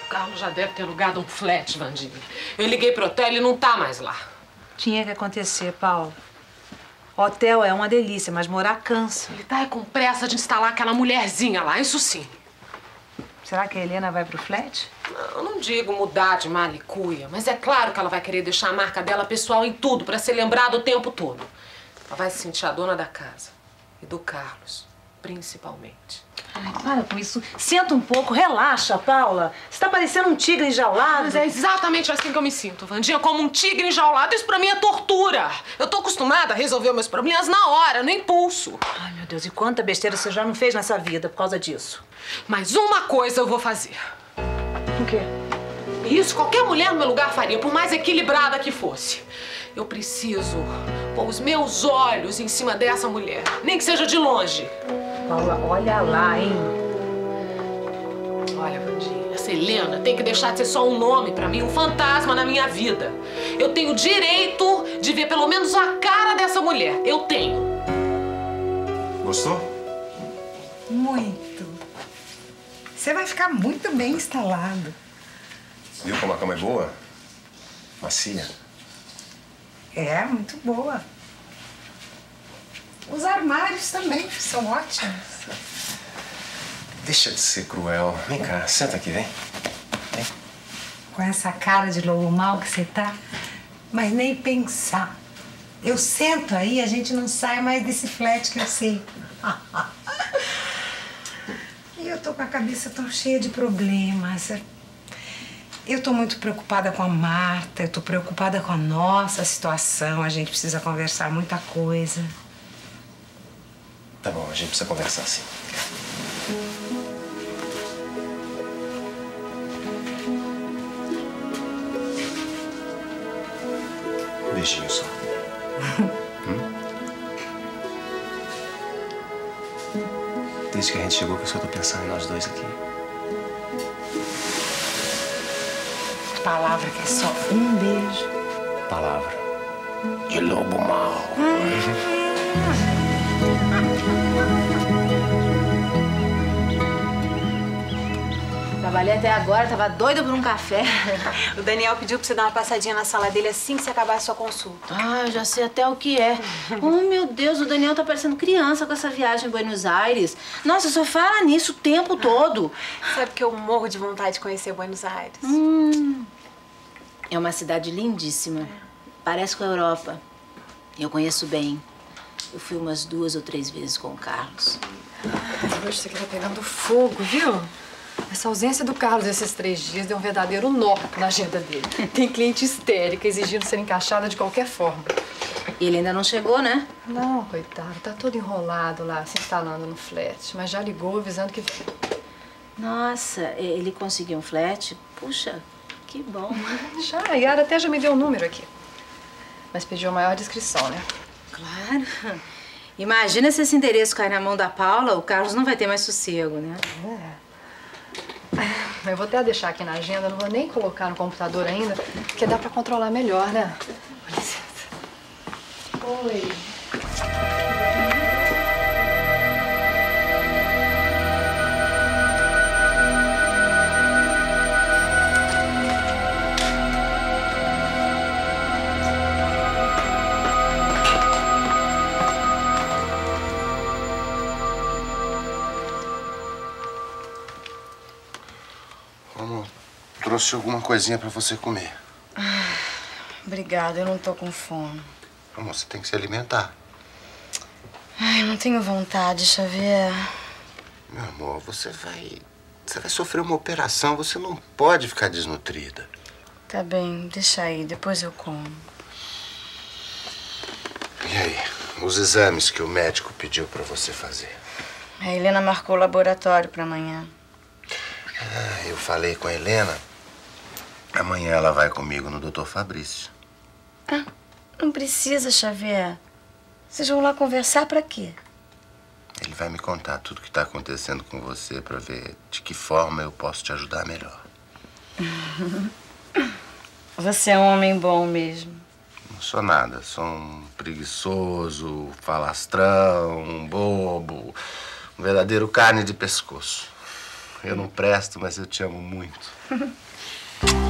Carlos já deve ter alugado um flat, Vandinha. Eu liguei pro hotel e ele não tá mais lá. Tinha que acontecer, Paulo. Hotel é uma delícia, mas morar cansa. Ele tá com pressa de instalar aquela mulherzinha lá, isso sim. Será que a Helena vai pro flat? Não, não digo mudar de malicuia, mas é claro que ela vai querer deixar a marca dela pessoal em tudo, pra ser lembrada o tempo todo. Ela vai se sentir a dona da casa. E do Carlos, principalmente. Ai, para com isso. Senta um pouco, relaxa, Paula. Você tá parecendo um tigre enjaulado. Mas é exatamente assim que eu me sinto, Vandinha, como um tigre enjaulado. Isso pra mim é tortura. Eu tô acostumada a resolver meus problemas na hora, no impulso. Ai, meu Deus, e quanta besteira você já não fez nessa vida por causa disso? Mas uma coisa eu vou fazer. O quê? Isso qualquer mulher no meu lugar faria, por mais equilibrada que fosse. Eu preciso pôr os meus olhos em cima dessa mulher, nem que seja de longe. Paula, olha lá, hein? Olha, Vandinha, essa Helena tem que deixar de ser só um nome pra mim, um fantasma na minha vida. Eu tenho direito de ver pelo menos a cara dessa mulher. Eu tenho. Gostou? Muito. Você vai ficar muito bem instalado. Viu como a cama é boa? Macia. É, muito boa. Os armários também são ótimos. Deixa de ser cruel. Vem cá, senta aqui, vem. Vem. Com essa cara de lobo mal que você tá, mas nem pensar. Eu sento aí, a gente não sai mais desse flat que eu sei. E eu tô com a cabeça tão cheia de problemas. Eu tô muito preocupada com a Marta, eu tô preocupada com a nossa situação. A gente precisa conversar muita coisa. Tá bom, a gente precisa conversar sim. Um beijinho só. Desde que a gente chegou, que eu só tô pensando em nós dois aqui. Palavra que é só um beijo. Palavra de lobo mau. Trabalhei até agora, tava doida por um café. O Daniel pediu pra você dar uma passadinha na sala dele assim que você acabar a sua consulta. Ah, eu já sei até o que é. Oh, meu Deus, o Daniel tá parecendo criança com essa viagem em Buenos Aires. Nossa, só fala nisso o tempo todo. Sabe que eu morro de vontade de conhecer Buenos Aires. É uma cidade lindíssima. Parece com a Europa. Eu conheço bem. Eu fui umas 2 ou 3 vezes com o Carlos. Hoje isso aqui tá pegando fogo, viu? Essa ausência do Carlos esses 3 dias deu um verdadeiro nó na agenda dele. Tem cliente histérica exigindo ser encaixada de qualquer forma. E ele ainda não chegou, né? Não, coitado. Tá todo enrolado lá, se instalando no flat. Mas já ligou avisando que... Nossa, ele conseguiu um flat? Puxa, que bom. Já, a Yara até já me deu o número aqui. Mas pediu maior discrição, né? Claro. Imagina se esse endereço cair na mão da Paula, o Carlos não vai ter mais sossego, né? Eu vou até deixar aqui na agenda, não vou nem colocar no computador ainda, porque dá pra controlar melhor, né? Com licença. Oi. Trouxe alguma coisinha pra você comer. Obrigada, eu não tô com fome. Amor, você tem que se alimentar. Ai, eu não tenho vontade, Xavier. Meu amor, você vai sofrer uma operação, você não pode ficar desnutrida. Tá bem, deixa aí, depois eu como. E aí, os exames que o médico pediu pra você fazer? A Helena marcou o laboratório pra amanhã. Ah, eu falei com a Helena. Amanhã ela vai comigo no Dr. Fabrício. Ah, não precisa, Xavier. Vocês vão lá conversar pra quê? Ele vai me contar tudo que tá acontecendo com você pra ver de que forma eu posso te ajudar melhor. Você é um homem bom mesmo. Não sou nada, sou um preguiçoso, falastrão, um bobo, um verdadeiro carne de pescoço. Eu não presto, mas eu te amo muito.